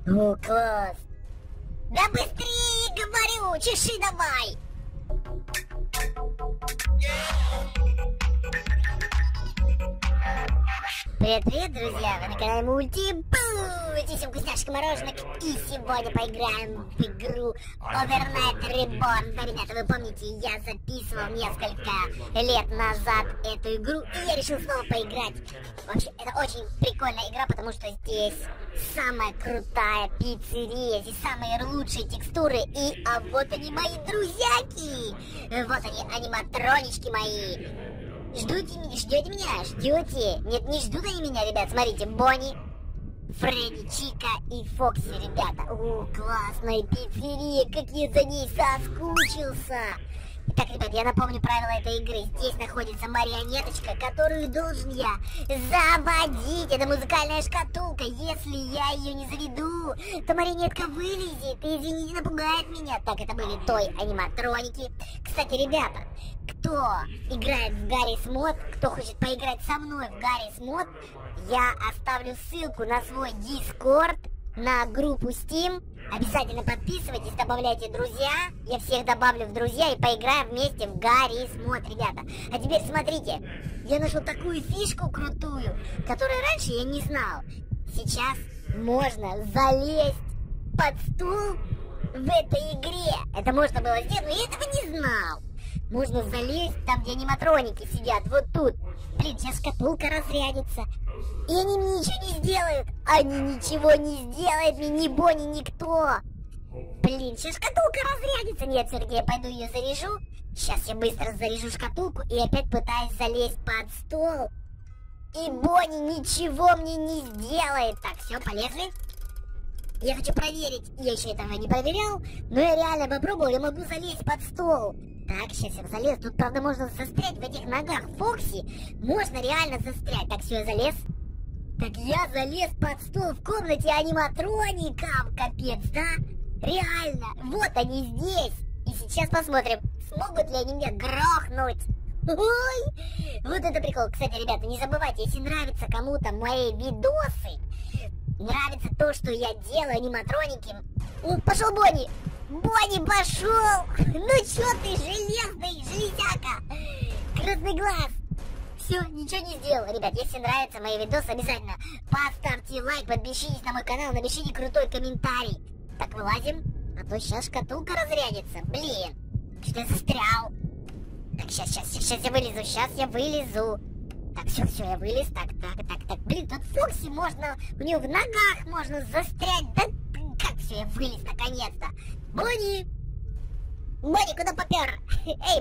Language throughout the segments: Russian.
О, класс. Да быстрее, говорю, чеши давай. Привет-привет, друзья! Вы на канале Мультибу! Здесь вкусняшка мороженых. И сегодня поиграем в игру Overnight Reborn. Да, ребята, вы помните, я записывал несколько лет назад эту игру, и я решил снова поиграть. Вообще, это очень прикольная игра, потому что здесь самая крутая пиццерия, здесь самые лучшие текстуры. И вот они, мои друзьяки! Вот они, аниматронички мои. Ждете меня? Ждете? Нет, не ждут они меня, ребят. Смотрите, Бонни, Фредди, Чика и Фокси, ребята. О, классная пиццерия, как я за ней соскучился. Итак, ребят, я напомню правила этой игры. Здесь находится марионеточка, которую должен я заводить. Это музыкальная шкатулка. Если я ее не заведу, то марионетка вылезет и, извините, напугает меня. Так, это были той аниматроники. Кстати, ребята, кто играет в Гаррис Мод, кто хочет поиграть со мной в Гаррис Мод, я оставлю ссылку на свой Discord, на группу Steam. Обязательно подписывайтесь, добавляйте друзья. Я всех добавлю в друзья и поиграем вместе в Гаррис Мод, ребята. А теперь смотрите, я нашел такую фишку крутую, которую раньше я не знал. Сейчас можно залезть под стул в этой игре. Это можно было сделать, но я этого не знал. Можно залезть там, где аниматроники сидят, вот тут. Блин, сейчас шкатулка разрядится. И они мне ничего не сделают. Они ничего не сделают мне, ни Бонни, никто. Блин, сейчас шкатулка разрядится. Нет, Сергей, я пойду ее заряжу. Сейчас я быстро заряжу шкатулку и опять пытаюсь залезть под стол. И Бонни ничего мне не сделает. Так, все, полезли. Я хочу проверить. Я еще этого не проверял, но я реально попробовал, я могу залезть под стол. Так, сейчас я залез. Тут, правда, можно застрять в этих ногах Фокси. Можно реально застрять. Так, все, я залез. Так, я залез под стол в комнате аниматроников. Капец, да? Реально. Вот они здесь. И сейчас посмотрим, смогут ли они меня грохнуть. Ой, вот это прикол. Кстати, ребята, не забывайте, если нравятся кому-то мои видосы, нравится то, что я делаю, аниматроники. О, пошел Бонни! Бонни пошел! Ну чё ты, железный железяка? Красный глаз! Все, ничего не сделал. Ребят, если нравятся мои видосы, обязательно поставьте лайк, подпишитесь на мой канал, напишите крутой комментарий. Так, вылазим, а то сейчас шкатулка разрядится. Блин, что-то я застрял. Так, сейчас я вылезу. Так, все, я вылез. Так. Блин, тут Фокси можно, у него в ногах можно застрять. Да как все, я вылез наконец-то. Бонни, куда попер? Эй,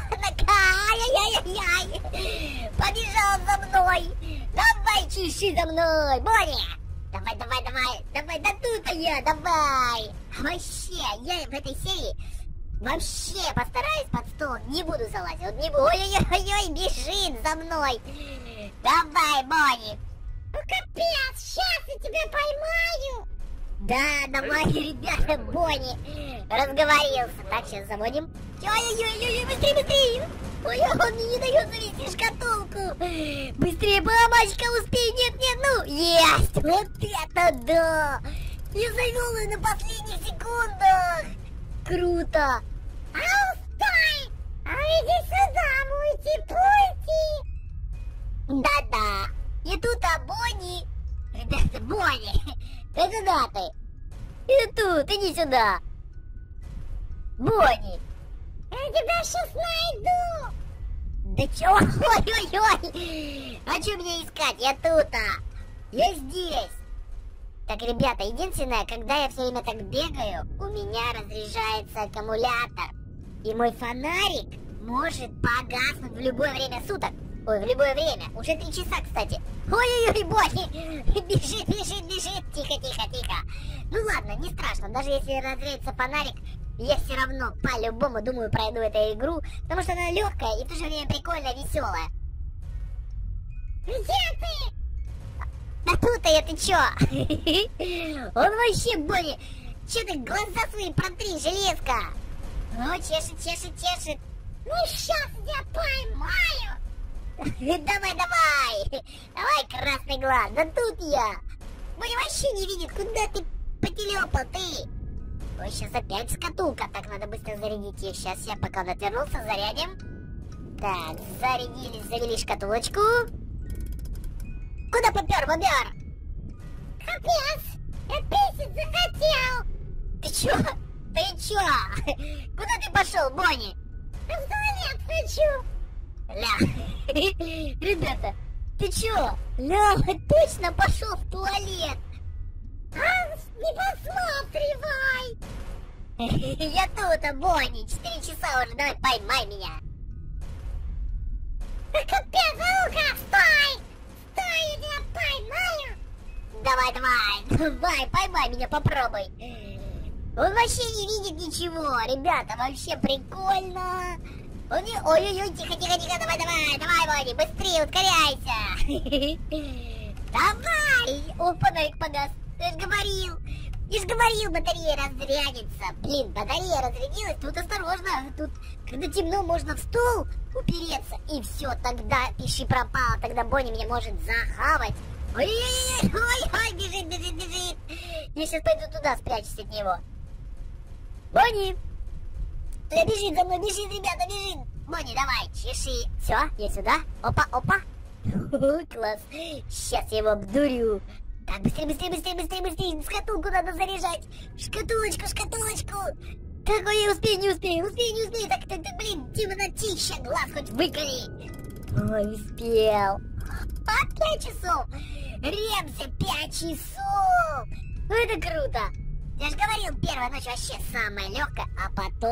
ай-яй-яй-яй. Побежал за мной. Давай, чеши за мной, Бонни. Давай, да тут я, давай. Вообще, я в этой серии вообще постараюсь под стол, не буду залазить, вот не буду. Ой-ой-ой, бежит за мной. Давай, Бонни. Ну капец, сейчас я тебя поймаю. Да, давай, ребята, Бонни разговорился. Так, сейчас заводим. Ой-ой-ой, быстрее. Ой, он мне не дает завести шкатулку. Быстрее, мамочка, успей. Нет, ну, есть. Вот это да. Я завел ее на последних секундах. Круто. Стой! Иди сюда, мульти-пульти. Да-да. И тут, Бонни. Ребята, Бонни. Ты куда ты? И тут, иди сюда. Бонни. Я тебя сейчас найду. Да чё? Ой-ой-ой. А чё мне искать? Я тут, Я здесь. Так, ребята, единственное, когда я все время так бегаю, у меня разряжается аккумулятор. И мой фонарик может погаснуть в любое время суток. Ой, в любое время. Уже 3 часа, кстати. Ой-ой-ой, Бонни. Бежит. Тихо. Ну ладно, не страшно. Даже если разреется фонарик, я все равно по-любому, думаю, пройду эту игру. Потому что она легкая и в то же время прикольная, веселая. Где ты? Да тут я, ты чё? Он вообще, Бонни. Чё ты глаза свои протри, железка? Ну, чешет. Ну, сейчас я поймаю. Давай, красный глаз, да тут я. Бонни вообще не видит, куда ты красоты. Ой, сейчас опять шкатулка. Так, надо быстро зарядить ее. Сейчас я пока он отвернулся, зарядим. Так, зарядили, завели шкатулочку. Куда попер, бобер? Капец, я писать захотел. Ты чё? Ты чё? Куда ты пошел, Бонни? В туалет хочу. Ля, ребята, ты чё? Ля, точно пошел в туалет. А, не подсматривай. Я тут, Бонни, 4 часа уже, давай поймай меня. Капец, ну-ка, стой! Стой, я тебя поймаю! Давай, давай, давай, поймай меня, попробуй. Он вообще не видит ничего, ребята, вообще прикольно. Он не... Ой-ой-ой, тихо, тихо, тихо, давай, давай, давай, Бонни, быстрее, ускоряйся. Давай! О, фонарик погас, я ж говорил, батарея разрядится. Блин, батарея разрядилась, тут осторожно, тут, когда темно, можно в стол упереться, и все, тогда пиши пропало, тогда Бонни меня может захавать. Ой-ой-ой, бежит, бежит, бежит. Я сейчас пойду туда, спрячусь от него. Бонни! Бежит за мной, бежит, ребята, бежит. Бонни, давай, чеши. Все, я сюда. Опа, опа. Класс. Сейчас я его обдурю. Так, быстрее, быстрее, быстрее, быстрее, быстрее. Шкатулку надо заряжать. Шкатулочку, шкатулочку. Так, ой, я успею, не успею, успею, не успею. Так, блин, темнотища, глаз хоть выколи. Ой, успел. 5 часов. Ремся, 5 часов. Ну, это круто. Я же говорил, первая ночь вообще самая легкая, а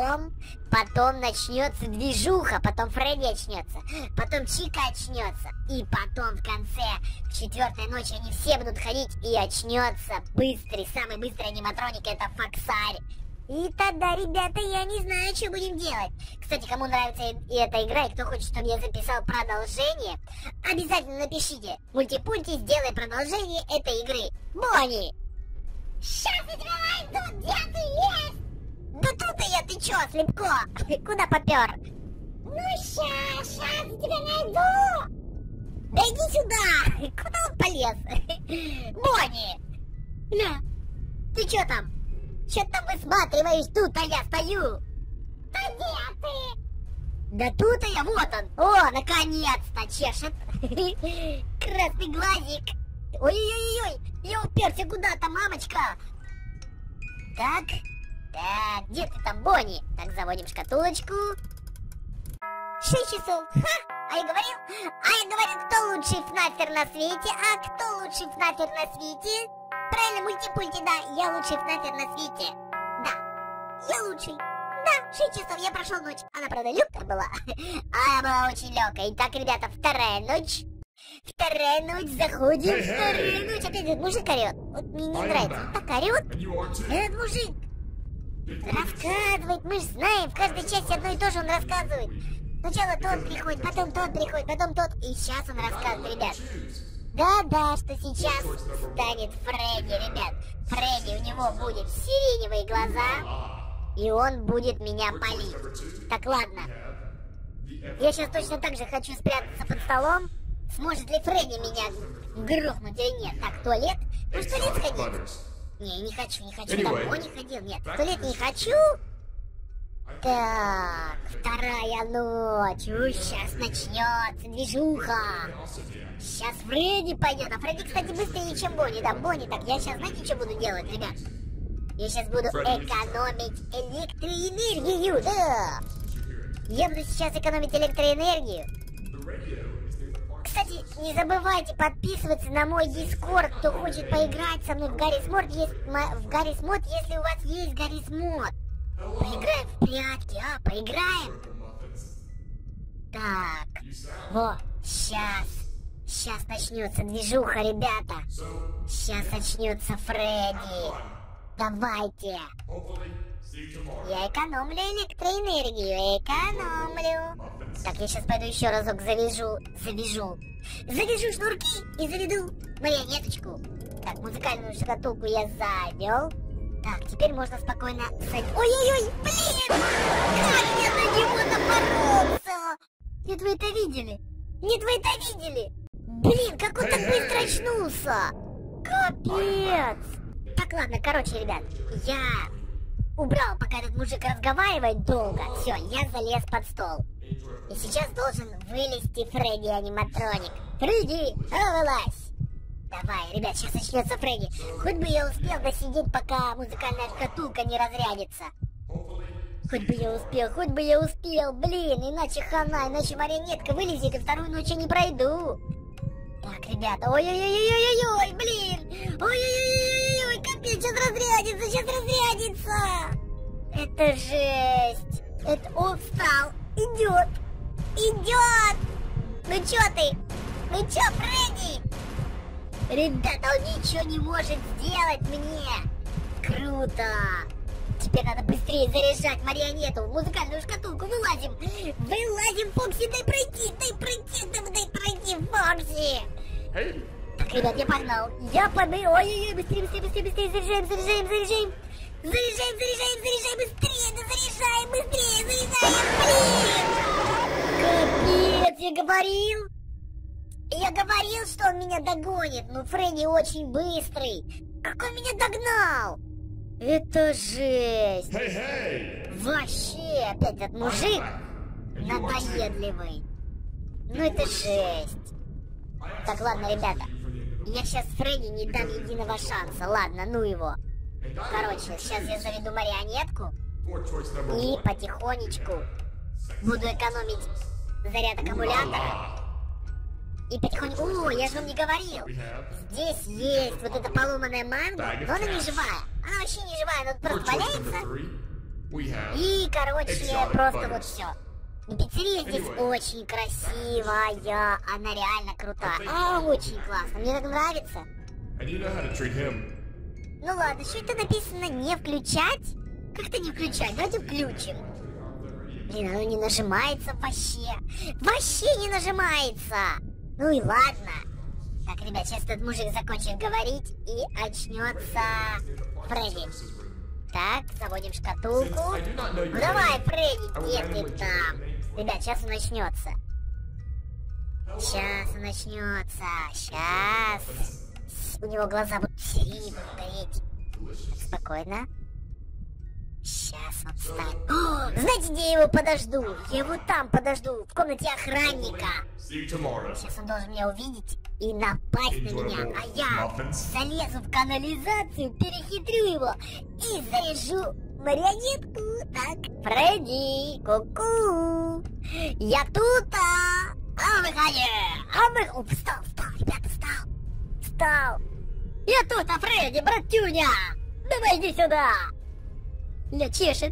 потом начнется движуха, потом Фредди очнется, потом Чика очнется, и потом в конце, в 4-й ночи они все будут ходить, и очнется самый быстрый аниматроник, это Фоксарь. И тогда, ребята, я не знаю, что будем делать. Кстати, кому нравится эта игра, и кто хочет, чтобы я записал продолжение, обязательно напишите. Мультипульти, сделай продолжение этой игры. Бонни! Сейчас я тебя найду, где ты есть? Да тут я, ты чё, Слепко? Куда попёр? Ну сейчас я тебя найду. Да иди сюда, куда он полез? Бонни! Ля, ты чё там? Чё там высматриваешь тут, а я стою? Да где ты? Да тут я, вот он. О, наконец-то чешет. Красный глазик. Ой-ой-ой, я уперся куда-то, мамочка. Так, где ты там, Бонни? Так, заводим шкатулочку. 6 часов. Ха, а я говорил, кто лучший фнафер на свете? А кто лучший фнафер на свете? Правильно, мультипульти, да, я лучший фнафер на свете. Да, я лучший. Да, 6 часов, я прошел ночь. Она, правда, легкая была. Она была очень легкая. Итак, ребята, вторая ночь. Вторая ночь, заходим, вторая ночь. Опять этот мужик орет. Вот мне не нравится. Он так орет. Этот мужик рассказывает, мы же знаем, в каждой части одно и то же он рассказывает. Сначала тот приходит, потом тот приходит, потом тот. И сейчас он рассказывает, ребят. Да-да, что сейчас станет Фредди, ребят. Фредди, у него будут сиреневые глаза, и он будет меня палить. Так, ладно. Я сейчас точно так же хочу спрятаться под столом. Сможет ли Фредди меня грохнуть или нет? Так, туалет? Ну, в туалет сходить? Не хочу. Домой не ходил, нет. В туалет не хочу. Так, вторая ночь. Сейчас начнется движуха. Сейчас Фредди пойдет. А Фредди, кстати, быстрее, чем Бонни. Да, Бонни. Так, я сейчас, знаете, что буду делать, ребят? Я сейчас буду экономить электроэнергию. Да. Я буду сейчас экономить электроэнергию. Кстати, не забывайте подписываться на мой Дискорд, кто хочет поиграть со мной в Гаррис Мод, если у вас есть Гаррис Мод. Поиграем в прятки, поиграем? Так, вот, сейчас начнется движуха, ребята. Сейчас начнется Фредди. Давайте. Я экономлю электроэнергию, экономлю. Так, я сейчас пойду еще разок завяжу шнурки и заведу марионеточку. Так, музыкальную шкатулку я завел. Так, теперь можно спокойно... Ой-ой-ой, блин! Как я на него напоролся! Нет, вы это видели? Блин, как он так быстро очнулся! Капец! Так, ладно, короче, ребят, я убрал, пока этот мужик разговаривает долго. Все, я залез под стол. И сейчас должен вылезти Фредди аниматроник. Фредди, вылазь! Давай, ребят, сейчас начнется Фредди. Хоть бы я успел досидеть, пока музыкальная шкатулка не разрядится. Хоть бы я успел, блин, иначе хана, иначе марионетка вылезет, и вторую ночь я не пройду. Так, ребята, ой-ой-ой-ой-ой, блин, ой-ой-ой-ой, капец, сейчас разрядится. Это жесть. Это он встал, идет. Ну чё ты? Ну чё, Фредди? Ребята, он ничего не может сделать мне. Круто. Теперь надо быстрее заряжать марионету, музыкальную шкатулку. Вылазим, Фокси, дай пройти, Фокси. Так, ребят, я погнал. Ой-ой-ой, быстрее, заряжаем, быстрее, блин. Капец, я говорил, что он меня догонит. Ну, Фредди очень быстрый. Как он меня догнал? Это жесть. Вообще, опять этот мужик надоедливый. Ну, это жесть. Так, ладно, ребята. Я сейчас Фредди не дам единого шанса. Ладно, ну его. Короче, сейчас я заведу марионетку. И потихонечку буду экономить заряд аккумулятора. И потихоньку... О, я же вам не говорил. Здесь есть вот эта поломанная манго, но она не живая. Она вообще не живая, она просто валяется. И, короче, просто вот все. И пиццерия здесь очень красивая. Она реально крутая. Очень классно. Мне так нравится. Ну ладно, что это написано? Не включать? Как-то не включать. Давайте включим. Блин, оно не нажимается вообще. Вообще не нажимается. Ну и ладно. Так, ребят, сейчас этот мужик закончит говорить и очнется Фредди. Так, заводим шкатулку. Ну давай, Фредди, где ты там? Ребят, сейчас он начнется. Сейчас. У него глаза будут синие гореть. Так, спокойно. Сейчас он встанет. Знаете, где я его подожду? Я его там подожду, в комнате охранника. Сейчас он должен меня увидеть и напасть на меня. А я залезу в канализацию, перехитрю его и заряжу марионетку. Так, Фредди, ку-ку. Я тут, выходи. Встал, ребята, встал. Я тут, Фредди, братюня. Давай иди сюда. Ля, чешет.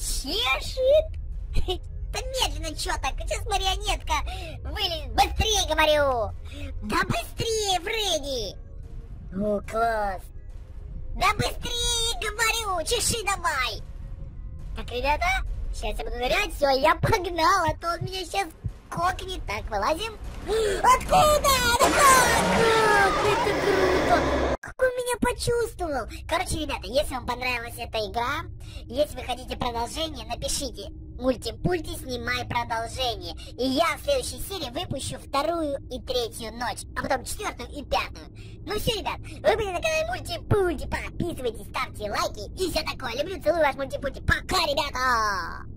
Да медленно, чё так? Сейчас марионетка вылезет. Быстрее, говорю. Да быстрее, Фредди. О, класс. Да быстрее, говорю. Чеши давай. Так, ребята, сейчас я буду нырять. Все, я погнал, а то он меня сейчас кокнет. Так, вылазим. Откуда? Как? Это круто. Как он меня почувствовал. Короче, ребята, если вам понравилась эта игра, если вы хотите продолжение, напишите «Мультипульти, снимай продолжение». И я в следующей серии выпущу 2-ю и 3-ю ночь, а потом 4-ю и 5-ю. Ну все, ребят, вы были на канале Мультипульти. Подписывайтесь, ставьте лайки и все такое. Люблю, целую, ваш Мультипульти. Пока, ребята!